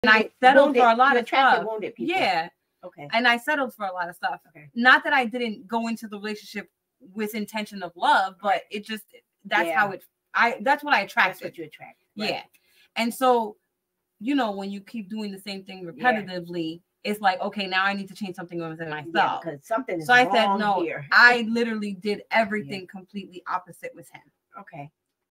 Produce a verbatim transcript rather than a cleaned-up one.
and I settled wounded, for a lot you of attracted stuff. Wounded people. Yeah. Okay. And I settled for a lot of stuff. Okay. Not that I didn't go into the relationship with intention of love, but it just that's Yeah. how it. I that's what I attracted. That's what you attract. Right. Yeah. And so, you know, when you keep doing the same thing repetitively, yeah. it's like, okay, now I need to change something within myself. Yeah, because something is so I wrong said no. here. I literally did everything yeah. completely opposite with him. Okay.